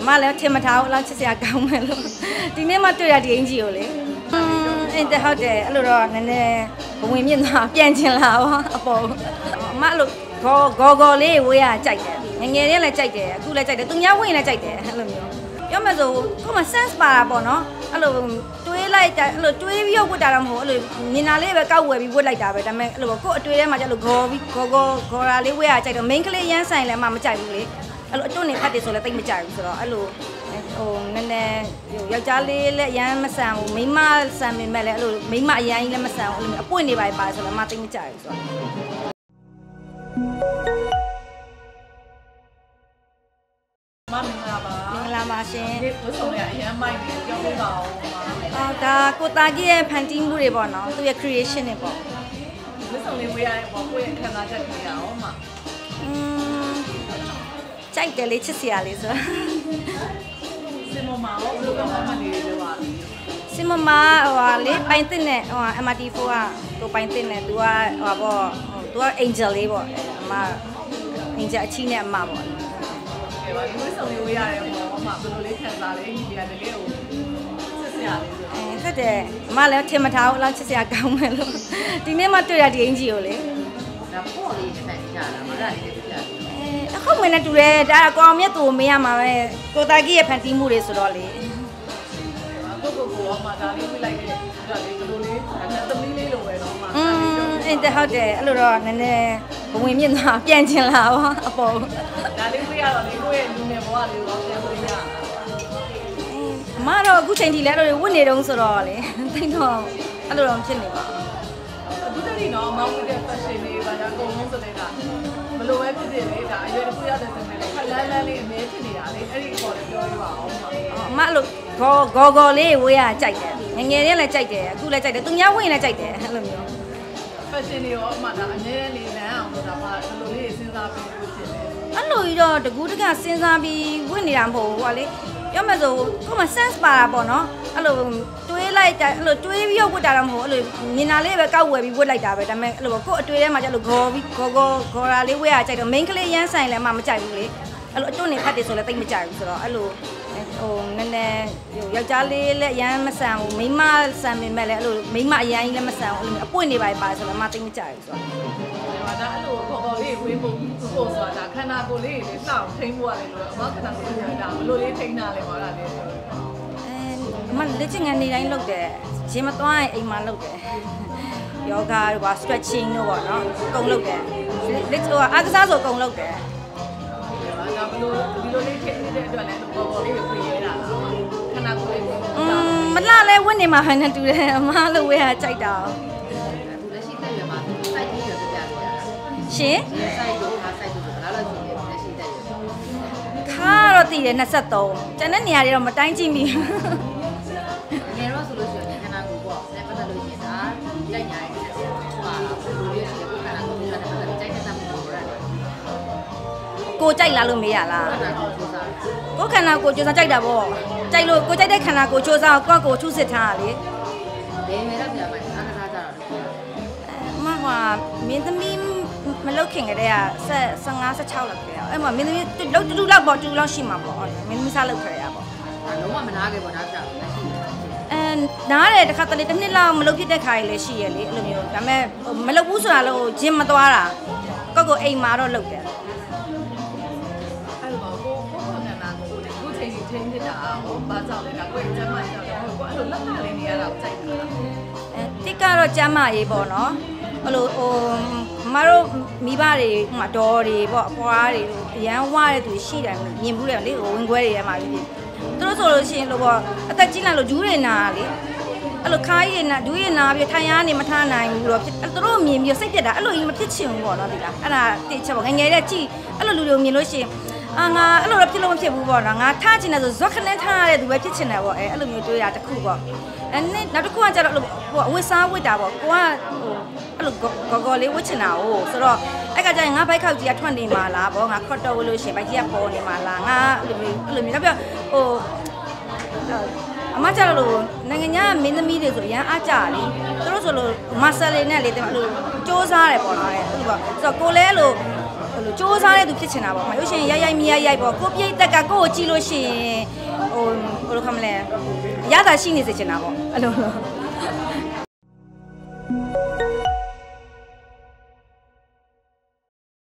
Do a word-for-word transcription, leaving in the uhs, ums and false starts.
မလည်းထင်မထားဘူးလောက်ချစ်စရာကောင်းမယ်လို့ဒီနေ့မှတွေ့ရဒီအင်ကြီးကိုလေအဲ့ဒါဟုတ်တယ်အဲ့လိုတော့နည်းနည်းဘဝင်မြင့်သွားပြန်ချင်လာပါအပေါ်အမအဲ့လိုဂေါ်ဂေါ်ဂေါ်လေးဝေးရကြိုက်တယ်ငငယ်လေးလည်းကြိုက်တယ်အခုလည်းကြိုက်တယ်သူများဝင်လည်းကြိုက်တယ်အဲ့လိုမျိုးပြောမှဆိုကိုမ sense ပါတာပေါ့နော်အဲ့လိုတွေးလိုက်တာအဲ့လိုတွေးပြီးဝတ်တာတော့မဟုတ်အဲ့လိုမြင်တာလေးပဲကောက်ဝယ်ပြီးဝတ်လိုက်တာပဲဒါပေမဲ့အဲ့လိုကို့အတွေးထဲမှာကျလို့ဂေါ်ပြီးဂေါ်ဂေါ်ဂေါ်ရာလေးဝေးရကြိုက်တော့ main ကလေးရမ်းဆိုင်လည်းမမကြိုက်ဘူးလေအဲ့လိုအတွန်းနေဖတ်တယ်ဆိုလည်းတိတ်မကြိုက်ဘူးဆိုတော့အဲ့လိုဟိုနည်းနည်းဟိုယောက်ျားလေးလည်းအရန်မဆန်ဘူးမိန်းမဆန်ပေမဲ့လည်းအဲ့လိုမိန်းမအရန်ကြီးလည်းမဆန်ဘူးအဲ့လိုအပွင့်နေပါပါဆိုတော့မတိတ်မကြိုက်ဘူးဆိုတော့မမင်္ဂလာပါမင်္ဂလာပါရှင်ဒီဝတ်ဆောင်ရအရန်မိုက်နေပြောပြပါဦးအော်ဒါကိုတာကြီးရဲ့ဖန်တီးမှုတွေပေါ့နော်သူရဲ့ creation တွေပေါ့ဝတ်ဆောင်လေးဝေးရတဲ့ပေါ့ကိုယ့်ရဲ့ခံစားချက်တွေရအောင်မอืมကြိုက်တယ်လေချစ်စရာလေးဆိုစင်မမရောဘယ်လိုကောင်းမှနေလဲပါစင်မမဟိုဟာလေပိုင်တင်နဲ့ဟိုဟာ M R T ဖိုးကသူပိုင်တင်နဲ့သူကဟိုပေါ့သူက angel လေးပေါ့အမ angel အချီးနဲ့အမပေါ့ကဲပါဒီဝတ်ဆောင်လေးဝေးရတယ်ပေါ့အမဘယ်လိုလေးခံစားလဲဒီကတကယ်ကိုချစ်စရာလေးဆိုအဲဟုတ်တယ်အမလည်းထင်မထားဘူးလောက်ချစ်စရာကောင်းမယ်လို့ဒီနေ့မှတွေ့ရဒီအင်ကြီးကိုလေဒါပေါ့လေးတစ်ခါကြတာမရလေးတစ်ခါအခုမင်းနဲ့တူတယ်ဒါကောင်မြတ်သူမေးရမှာပဲကိုတာကြီးရဲ့ဖန်တီးမှုတွေဆိုတော့လေကိုကိုကိုအမဒါလေးပြလိုက်တယ်ဒါလေးဘယ်လိုလေးဒါသမီးလေးလိုပဲတော့အမอืมအဲ့ဒါဟုတ်တယ်အဲ့လိုတော့နည်းနည်းဘဝင်မြင့်သွားပြန်ချင်လာပါအပေါ်ဒါလေးပြရတော့လေကိုရဲ့လူငယ်ဘဝလေးကိုပြန်ပြရအမတော့အခုချိန်ထိလည်းအဲ့လိုဝတ်နေတုံးဆိုတော့လေတိတ်တော့အဲ့လိုတော့ဖြစ်နေပါအခုတည်းကတော့မောင်ဝတ်တဲ့ fashion လေးပါဒါအကုန်လုံးဆိုတဲ့ကဘယ်လိုပဲဖြစ်ဖြစ်လေဒါအရွယ်တစ်ခုရတဲ့စင်မဲ့လေခက်လန်းလန်းလေးအမဲဖြစ်နေတာလေအဲ့ဒီအပေါ်လည်းပြောရပါအောင်အမအဲ့လိုဂေါ်ဂေါ်ဂေါ်လေးဝေးရကြိုက်တယ်ငငယ်လေးလည်းကြိုက်တယ်အခုလည်းကြိုက်တယ်သူများဝင်လည်းကြိုက်တယ်အဲ့လိုမျိုး fashion တွေရောအမဒါအငြင်းလေးလမ်းအောင်လို့ဒါပါဘယ်လိုလေးစဉ်းစားပြီးလို့ဖြစ်လဲအဲ့လိုကြီးတော့တကူးတကစဉ်းစားပြီးဝင်နေတာမဟုတ်ဘူးကွာလေပြောမှဆိုကိုမ sense ပါတာပေါ့နော်အဲ့လိုတွေးလိုက်တာအဲ့လိုတွေးပြီးဝတ်တာတော့မဟုတ်အဲ့လိုမြင်တာလေးပဲကောက်ဝယ်ပြီးဝတ်လိုက်တာပဲဒါပေမဲ့အဲ့လိုကို့အတွေးထဲမှာကျလို့ဂေါ်ပြီးဂေါ်ဂေါ်ဂေါ်ရာလေးဝေးရကြိုက်တော့ main ကလေးရမ်းဆိုင်လည်းမမကြိုက်ဘူးလေအဲ့လိုအတွန်းနေဖတ်တယ်ဆိုလည်းတိတ်မကြိုက်ဘူးဆိုတော့အဲ့လိုဟိုနည်းနည်းဟိုယောက်ျားလေးလည်းအရန်မဆန်ဘူးမိန်းမဆန်ပေမဲ့လည်းအဲ့လိုမိန်းမအရန်ကြီးလည်းမဆန်ဘူးအဲ့လိုအပွင့်နေပါပါဆိုတော့မတိတ်မကြိုက်ဘူးဆိုတော့ဒါအဲ့လိုခေါ်ခေါ်လေးဝေးဖို့ပို့ဆိုတာခန္ဓာကိုယ်လေးတွေစောင့်ထိန်းဖို့ရတယ်လို့အမခန္ဓာကိုယ်လေးဒါဘယ်လိုလေးထိန်းတာလဲဟောတာလေအဲအမလက်ချင်ငန်းနေတိုင်းလုပ်တယ်ဂျင်းမသွားရင်အိမ်မှာလုပ်တယ်ယောဂါတို့ပါ stretching တို့ပေါ့နော်အကုန်လုပ်တယ်လက်ဟိုအားကစားဆိုအကုန်လုပ်တယ်ဒါဘယ်လိုဒီလိုလေးထိန်းနေတဲ့အတွက်လည်းခေါ်ခေါ်လေးကိုပြေးရတာခန္ဓာကိုယ်လေးอืมမလှလဲဝတ်နေမှာဟန်နဲ့တူတယ်အမလိုဝဲဟာကြိုက်တာလက်ရှိတက်ရမှာ site ကြီးရပြပြရတာရှင် site တို့ဟာ site တို့ဘာလို့ရှိလဲလက်ရှိတက်ရခါတော့တည်တယ်နှစ်သုံးကျန်တဲ့နေရာတွေတော့မတိုင်းကြည့်မိဘူးငယ်တော့ဆိုလို့ရှိရင်ခန္ဓာကိုယ်ပေါ့လက်ပတ်သက်လို့ရှိရင်ဒါကြိုက်ညာရဲ့ဟိုဟာဘယ်လိုလေးရှိလဲခန္ဓာကိုယ်နဲ့ပတ်သက်လို့ကြိုက်တဲ့တတ်မှုတွေရတယ်ကိုကြိုက်လားလို့မေးရလားကိုခန္ဓာကိုယ်စူးစမ်းကြိုက်တာပေါ့ကြိုက်လို့ကိုကြိုက်တဲ့ခန္ဓာကိုယ်စူးစမ်းကိုယ့်ကိုထုစစ်ထားတာလေဘယ်နေတော့ပြန်ပါအားကစားကြတာလေအမကမင်းသမီးမလုတ်ခင်ကတည်းကဆယ်ငါး ဆယ်ခြောက်လောက်ခဲ့ရအဲ့မှာမင်းသမီးလောက်တူလောက်ပေါ့တူလောက်ရှိမှာပေါ့မင်းသမီးစားလောက်ခဲ့ရပေါ့အဲလုံးဝမနာခဲ့ပေါ့နားပြလက်ရှိအဲနားတယ်တစ်ခါတလေတစ်နှစ်လောက်မလုတ်ဖြစ်တဲ့ခါကြီးလည်းရှိရလေအဲ့လိုမျိုးဒါပေမဲ့မလုတ်ဘူးဆိုတာလို့ဂျင်းမသွားတာကိုယ့်ကိုအိမ်မှာတော့လုတ်တယ်ချင်းနေတာဟိုဘာကြောင့်လဲဒါကိုယ်ကျမ်းမာကြောက်တယ်ဟိုအဲ့လိုလက်လာလေးနေရတာကိုကြိုက်တာအဲတစ်ကတော့ကျမ်းမာရေးပေါ့နော်အဲ့လိုဟိုမတို့မိဘတွေဟိုမှာဒေါ်တွေပေါ့အဖွားတွေအရန်ဝါတဲ့သူရှိတယ်မြင်ဘူးတယ်လေဟိုဝင်ခွဲတွေထဲမှာဖြစ်သူတို့ဆိုလို့ရှိရင်လို့ပေါ့အသက်ကြီးလာလို့ဂျူးတွေနာလေအဲ့လိုခါးရည်နာဒူးရည်နာပြီးထိုင်ရနေမထားနိုင်ဘူးတော့သူတို့မြင်ပြီးစိတ်ပြက်တာအဲ့လိုကြီးမဖြစ်ချင်ဘူးပေါ့နော်ဒီလားအဲ့ဒါတိချက်ပေါ့ငငယ်တဲ့ကြည့်အဲ့လိုလူတွေမြင်လို့ရှိရင်အာငါအဲ့လိုတော့ဖြစ်လို့မဖြစ်ဘူးပေါ့နော်ငါထားချင်တယ်ဆိုဇွက်ခနဲ့ထားရတဲ့သူပဲဖြစ်ချင်တယ်ပေါ့အဲအဲ့လိုမျိုးတွေးရတခုပေါ့အဲနောက်တစ်ခုကကျတော့ဟိုအဝတ်စားဝတ်တာပေါ့ကိုကဟိုအဲ့လိုဂေါ်ဂေါ်လေးဝတ်ချင်တာ哦ဆိုတော့အဲ့ကကျရင်ငါဘိုက်ခောက်ကြီးကထွက်နေမှာလားပေါ့ငါခေါ့တော့ဝတ်လို့ရှိရင်ဘိုက်ကြီးကပေါ်နေမှာလားငါအဲ့လိုမျိုးအဲ့လိုမျိုးနောက်ပြဟိုအမကျတော့လို့နိုင်ငံညာမင်းသမီးတွေဆိုရန်အားကြလေသူတို့ဆိုလို့မဆယ်လေးနဲ့လေအဲ့လိုစူးစားတယ်ပေါ့နော်အဲ့လိုပေါ့ဆိုတော့ကိုလဲအဲ့လိုလိုစ조사တဲ့သူဖြစ်ချင်တာပေါ့မရုပ်ရှင်ရိုက်ရိုက်မရိုက်ရိုက်ပေါ့ကိုပြိတ်တက်ကကိုကိုကြည့်လို့ရှိရင်ဟိုဘယ်လိုခမလဲရတာရှိနေစေချင်တာပေါ့အဲ့လို